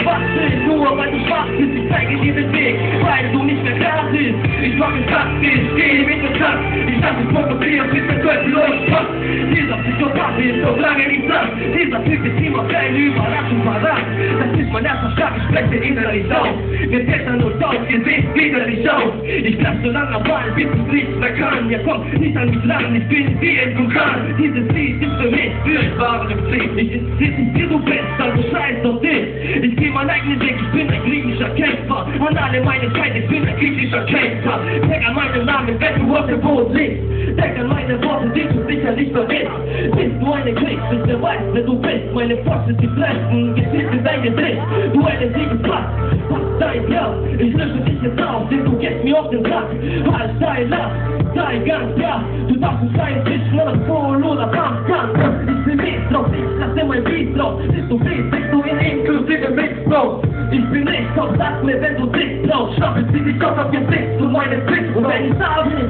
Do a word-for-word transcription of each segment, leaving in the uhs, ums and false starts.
Schwachsinn, nur weil du schwach bist. Ich zeige dir den Weg, weil du nicht mehr da bist. Ich mach es taktisch, geh mit dem Takt. Ich lass mich provozieren, bis der Teufel euch passt. Dieser Psychopath ist noch lange nicht satt. Dieser Typ ist immer keine Überraschung parat. Das ist mein erster Schlag, ich spreche innerlich auf. Wir blättern uns auf, ihr seht widerlich aus. Ich bleib so lange am Ball, bis ich nichts mehr kann. Ihr kommt nicht an mich ran, ich bin wie ein Vulkan. Dieses Lied ist für mich furchtbare Pflicht. Ich interessiert nicht, wie du bist, also scheiß auf dich. Ich geh meinen eigenen Weg, ich bin ein griechischer Kämpfer. An alle meine Zeit, ich bin ein griechischer Kämpfer. Denk an meinen Namen, wenn du auf dem Boot liegst. Denk an meine Worte, die du sicherlich vergisst. Bist du eine Krieg, bis wer weiß, wer du bist. Meine Fäuste, die fressen, Gesicht in dein Gesicht. Du eine Siegespass, pass dein Jahr. Ich löse dich jetzt auf, denn du gehst mir auf den Sack. Halt dein Lass, sei ganz klar. Du darfst ein kleines bisschen oder voll oder Kampf, Kampf. Ich bin nicht drauf, ich lasse mein Beat drauf. Bist du fließt, bist du in inklusive Mix-Bro. Ich bin nicht drauf, sag mir, wenn du dich brauchst. Schnapp es, zieh dich auf auf Gesicht zu meinem Blick. Und wenn ich da bin.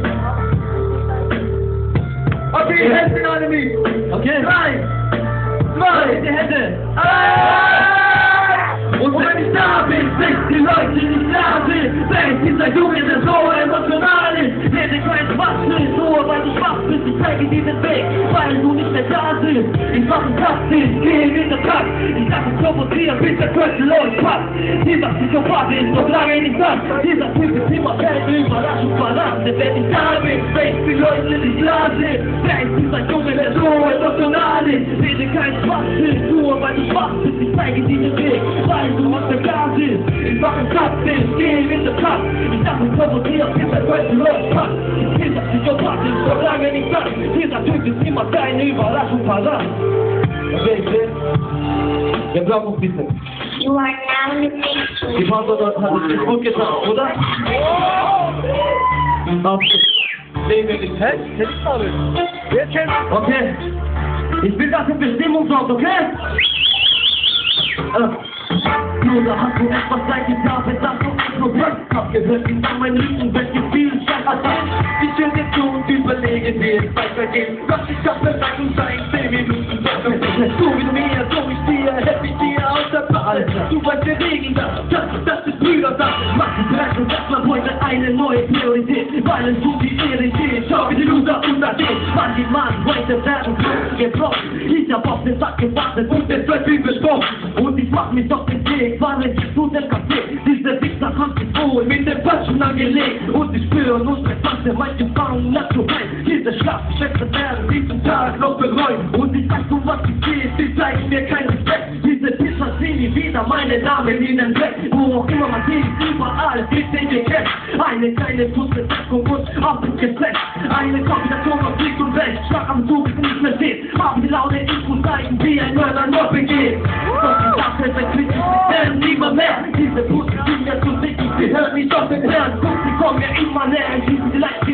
Okay, Hände in alle mich. Okay. Drei, zwei, die Hände. Und wenn ich da bin, sind die Leute nicht da sind. Wenn dieser Junge, der so emotional ist, rede kein Schwachsinn, nur weil du schwach bist. Ich zeige dir den Weg, weil du nicht mehr da bist. Ich mach einen Taktisch, gehe mit der Takt. Ich lass es provozieren, bis der Teufel euch passt. Dieser Psychopath ist noch lange nicht satt. Dieser Typ ist immer keine Überraschung verlangt. Denn wenn ich da bin, wenn die Leute nicht da sind. Wer ist dieser Junge, der so emotional ist? Rede kein Schwachsinn, nur weil du schwach bist. Ich zeige dir den Weg, weil du nicht mehr da bist. Ich mach einen Taktisch, gehe mit der Takt. Ich lass es provozieren, bis der Teufel euch passt. Dieser Psychopath ist noch lange nicht satt. Dieser Typ ist immer keine Überraschung parat. Okay, ich sehe. Wir brauchen noch ein bisschen. You are now in the Die Pause hat es nicht gut getan, oder? Auftritt. Sehen wir nicht fest? Kennt ich alles. Wer kennt? Okay. Ich bin dafür Bestimmungsort, okay? Äh. Oder hast du etwas seit ich habe, das du nicht nur Brust hab gehört, wie an meinen Rücken, welches viel Scheiß hat. Ich höre dir zu und überlege dir, es weitergeht. Was ich hab bereit und sei in zehn Minuten Zeit. So wie du mir, so ich dir, helf ich dir aus der Ball. Du weißt, wir regeln das, das, das ist Brüdersache. Mach die Preis und das war heute eine neue Priorität. Weil es um die Ehre geht, schau wie die Loser untergehen. Mann, die Mann, heute werden Knochen gebrochen. Ich hab auf den Sack gewartet und den Teufel besprochen. Und ich mach mich auf den Weg, weil ich zu dem Café. Diese Wichser haben sich wohl mit den Falschen angelegt. Und sie spüren unsere Tanze, manche Frauen nach zu rein. Diese Schlafgeschäfte werden diesen Tag noch bereuen. Und ich sag, um was ich sehe, sie zeigen mir keinen Respekt. Diese Pisser sehen nie wieder meine Namen in den Dreck. Wo auch immer man sieht, überall gibt es den Cash. Eine kleine Putzbedeckung und auf das Geflecht. Eine Kombination aus Licht und Recht. Schlag am Zug, ist nicht mehr steht. Haben die Laune, ich muss zeigen, wie ein Mörder nur begeht. Doch die Sache wird kritisch, denn niemand mehr. Diese Putzen sind mir zu dick, sie hören nicht auf den Herrn. Guck, sie kommen mir immer näher, ich schieße die Leichen